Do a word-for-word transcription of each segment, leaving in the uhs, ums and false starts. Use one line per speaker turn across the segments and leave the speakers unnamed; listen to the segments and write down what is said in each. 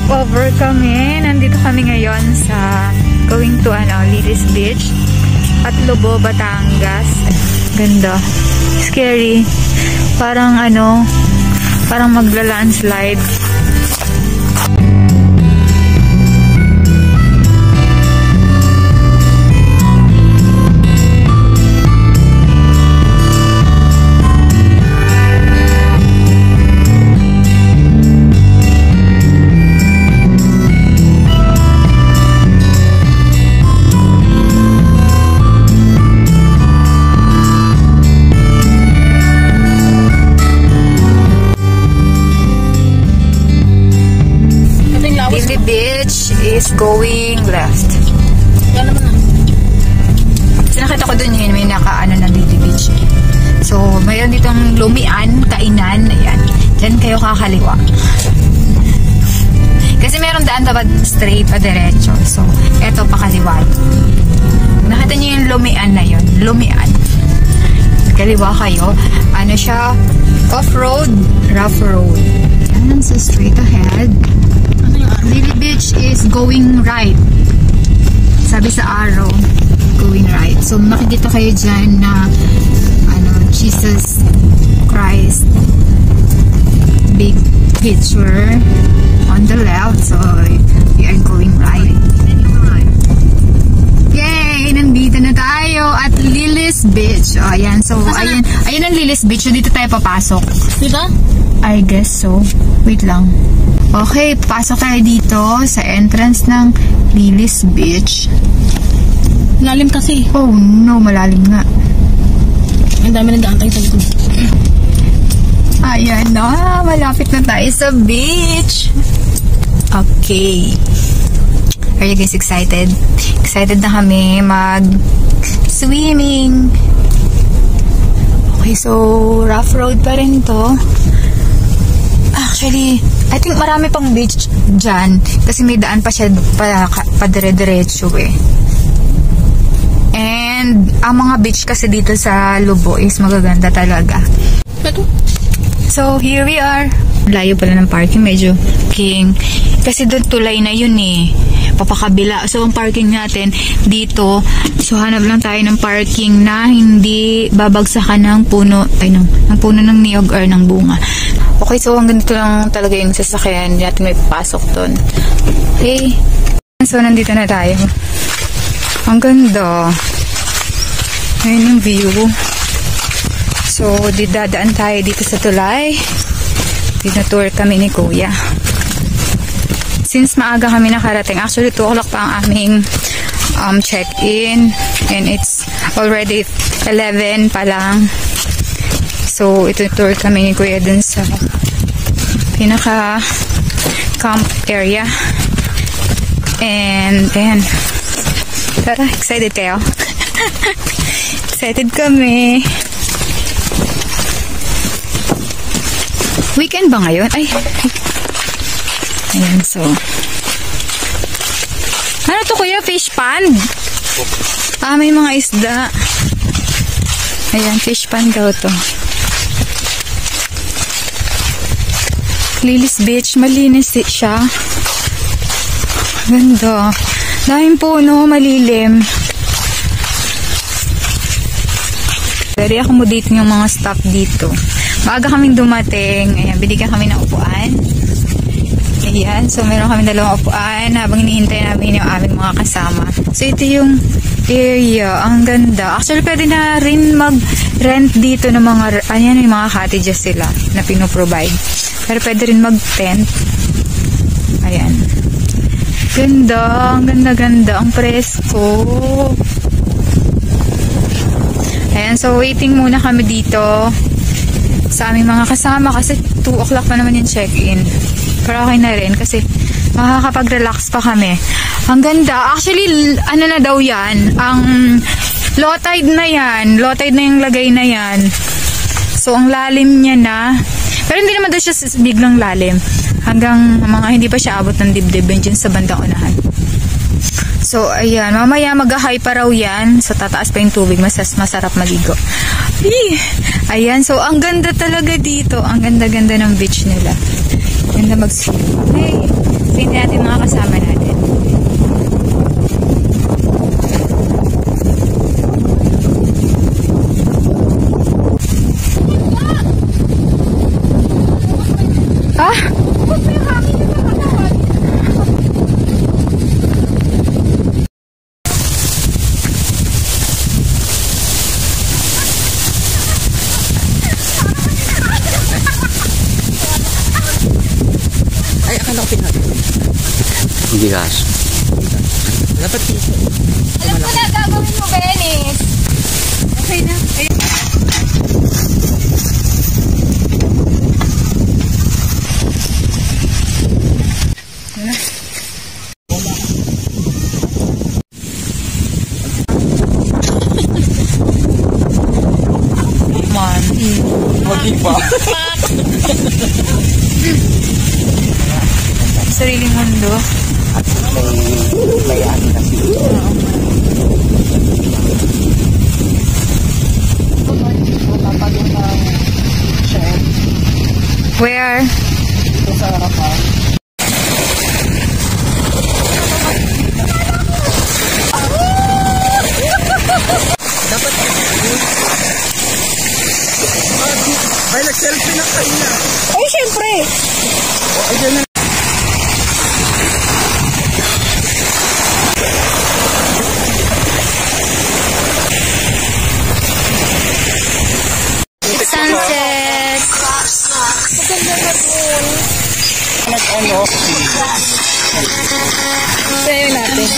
stopover kami. Nandito kami ngayon sa going to ano, Lilis Beach at Lobo Batangas. Ganda. Scary. Parang ano, parang magla-landslide. Beach is going left.
Yan naman na.
So, nakita ko dun yun, may naka-ano ng Lily Beach. So, mayroon ditong lumian, kainan, ayan. Diyan kayo kakaliwa. Kasi meron daan dapat straight pa diretso. So, eto pa kaliwa. Nakita nyo yung lumian na yun. Lumian. Kaliwa kayo. Ano siya? Off-road, rough road. Ayan, so straight ahead. Lily Beach is going right. Sabi sa arrow, going right. So, makikita kayo dyan na ano, Jesus Christ big picture on the left. So, we are going right. Yay! Nandito na tayo at Lilis Beach. O, ayan. So, ayan, ayan ang Lilis Beach. So, dito tayo papasok.
Dito?
I guess so. Wait lang. Okay, pasok tayo dito sa entrance ng Lilis Beach.
Lalim kasi.
Oh no, malalim nga.
Ang dami nag-aantay sa likod.
Ayan na, malapit na tayo sa beach. Okay. Are you guys excited? Excited na kami mag-swimming. Okay, so rough road pa rin to. Actually, I think marami pang beach dyan kasi may daan pa siya pa, pa dire-diretso eh. And ang mga beach kasi dito sa Lobo is magaganda talaga.
Ito?
So, here we are. Layo pala ng parking, medyo king. Kasi doon tulay na yun eh. Papakabila. So, ang parking natin dito, so hanap lang tayo ng parking na hindi babagsakan ng puno, ay ng, ng puno ng niyog or ng bunga. Okay, so hanggang dito lang talaga yung sasakyan. Hindi natin may papasok doon. Okay. So, nandito na tayo. Ang ganda. Ayun yung view. So, didadaan tayo dito sa tulay. Dina-tour kami ni Kuya. Since maaga kami nakarating, actually two o'clock pa ang aming um, check-in. And it's already eleven pa lang. So, ito tour kami ni Kuya dun sa pinaka camp area. And, ayan. Tara, excited kayo? Excited kami. Weekend ba ngayon? Ay, ayan, so. Ano to, Kuya? Fish pond? Ah, may mga isda. Ayan, fish pond daw to. Lilis Beach, malinis siya. Ganda. Daming puno, malilim. Very accommodating yung mga staff dito. Maaga kaming dumating. Ayan, binigyan kami ng upuan. Ayan, so meron kami dalawang upuan habang hinihintay namin yung aming mga kasama. So ito yung area. Ang ganda. Actually, pwede na rin mag-rent dito ng mga, ayan, yung mga cottages sila na pinoprovide. Pero pwede rin mag-tent. Ayan. Ganda. Ang ganda-ganda. Ang presko. Ayan. So, waiting muna kami dito sa aming mga kasama kasi two o'clock pa naman yung check-in. Pero okay na rin kasi makakapag-relax pa kami. Ang ganda. Actually, ano na daw yan? Ang low tide na yan. Low tide na yung lagay na yan. So, ang lalim niya na. Pero hindi naman daw siya biglang lalim. Hanggang mga hindi pa siya abot ng dibdib dyan sa bandang unahan. So, ayan. Mamaya mag-high pa raw yan. So, tataas pa yung tubig. Masas masarap maligo. Eee! Ayan. So, ang ganda talaga dito. Ang ganda-ganda ng beach nila. Ganda mag-swim. Hey! Tingnan natin mga kasama natin. Ah!
Ay, akala ko pinag.
Hindi gas.
Dapat dito.
Alam ko na gagawin mo, Benis. Okay na. Ayun. Man.
Hindi pa.
Sariling mundo.
May ano kasi.
Where?
Ito sa harapan. Dapat ay, nag-selfie na kayo na.
Ay, syempre.
Ay, dyan na.
Sunset.
Maganda na doon.
Nag-ano?
Sayo natin.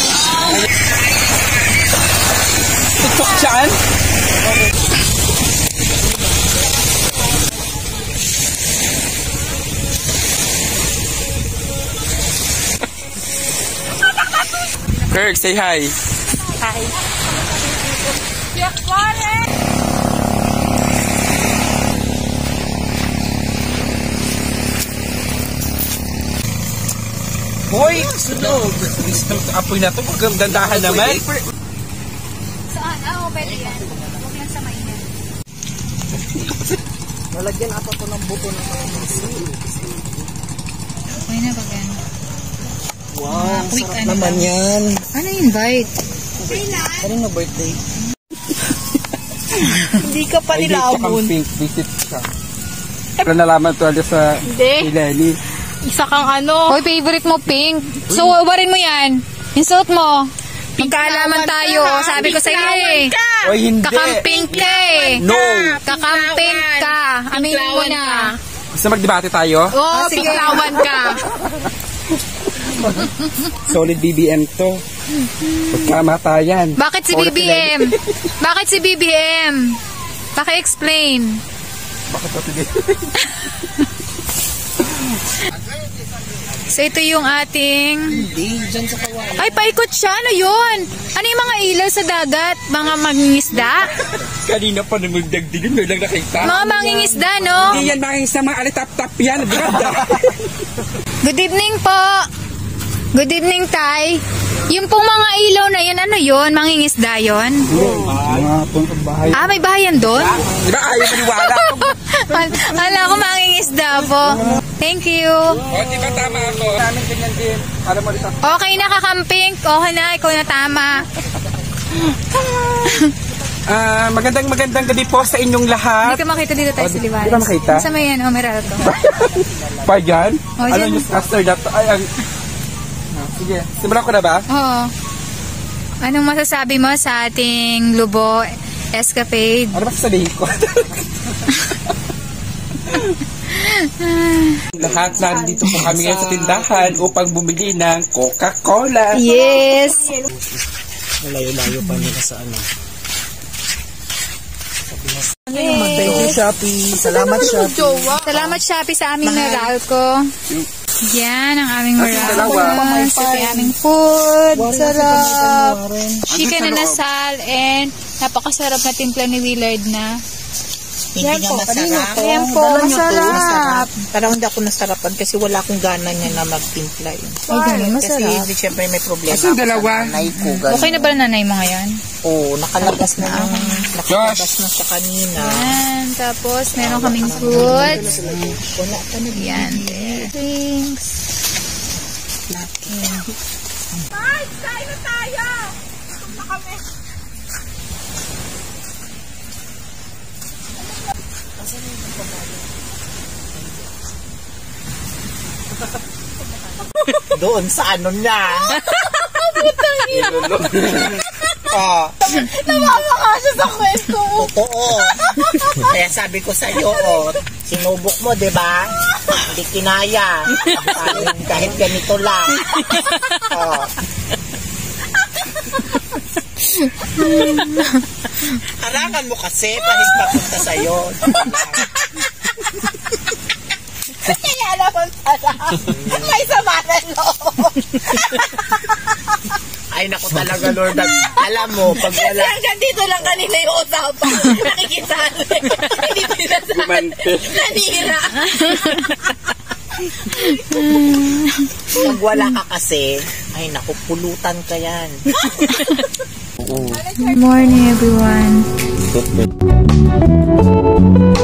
TikTok saan? Kirk, say hi.
Hi.
Hoy! Sunog! Apoy na to, huwag dandahan naman.
Saan? Ah, oh, pwede yan. Huwag lang sa mainit.
Nalagyan ata ko ng buto ng
Okay na ba yan?
wow,
quick
sarap
ano
naman
lang.
yan.
Ano yung bite?
Kanina birthday.
Hindi ka pa nilamon.
pink, visit siya. Pero nalaman to alas sa
Hindi.
Ileni.
Isa kang ano.
Hoy, favorite mo pink. So, warin mo yan. Yung suot mo. Magkaalaman tayo. Sabi ko sa'yo eh.
Oy, hindi.
Kakamping ka eh.
No.
Kakamping ka. Aminin mo na.
Gusto magdebate tayo?
Oo, oh,
sige.
piklawan ka.
Solid B B M to. Pagkamatayan.
Bakit si B B M? Bakit si B B M? Paki-explain.
Bakit ito din?
So, ito yung ating...
Hindi, dyan sa kawain.
Ay, paikot siya. Ano yun? Ano yung mga ilaw sa dagat? Mga mangingisda?
Kanina pa naman dagdigin, may lang nakita.
Mga mangingisda, no?
Hindi yan mangingisda, mga alitap-tap yan. Brada.
Good evening po. Good evening, Tay. Yung pong mga ilaw na yun, ano yun? Mangingisda yun?
Mga puntong bahay.
Ah, may bahayan doon?
Di ba ayaw maniwala?
Alam ko mangingisda po. Thank you.
O, di ba tama ako? Namin ganyan din. Alam mo rin sa...
Okay na, kakamping. Okay na, ikaw na tama.
Ah, magandang magandang gabi po sa inyong lahat.
Hindi ka makita dito tayo
Oh,
sa
di-
Liwares.
di ka makita?
Sa may yan, oh, meron to.
Pa dyan?
Oh,
Ano
dyan.
yung after that? Ay, ang... Ah, sige, simulan ko na ba?
Oo. Anong masasabi mo sa ating Lobo Escapade?
Ano ba sasabihin ko? Lahat nandito po kami ngayon sa tindahan upang bumili ng Coca-Cola.
Yes!
Malayo-layo pa nila sa ano.
Thank
you, Shopee. Salamat, Shopee.
Salamat, Shopee, sa aming Meralco. Yan, ang aming Meralco. Sa aming food. Sarap. Chicken na nasal and napakasarap na timpla ni Willard na.
Hindi nga masarap.
Yan po, masarap.
Parang hindi ako nasarapan kasi wala akong gana niya na magtimpla yun.
Ay, ganun,
Kasi
masarap.
di, syempre may problema
Kasi yung
ako
dalawa.
sa nanay ko. ganun.
Okay na ba na nanay mo ngayon?
Oo, nakalabas na ang nakalabas na siya kanina.
Yan, tapos meron kaming fruits.
Wala ka na
Yan, drinks.
Ay, kain na tayo! Gutom na kami. Asan yung pagpapalo? Doon sa ano niya. Butang ina. Oh. Nawawa ka siya sa kwento. Totoo. Kaya sabi ko sa iyo, oh, sinubok mo, di ba? Hindi kinaya. Kahit ganito lang. Oh. Harangan mo kasi, pahit papunta sa'yo. Kaya naman pala. May sama na loob. Ay, naku talaga, Lord. Alam mo, pag wala... Kasi hanggang dito lang kanina yung usapan. Nakikisali. Hindi pinasali. Nanira. Pag wala ka kasi, ay naku, pulutan ka yan.
Good morning, everyone.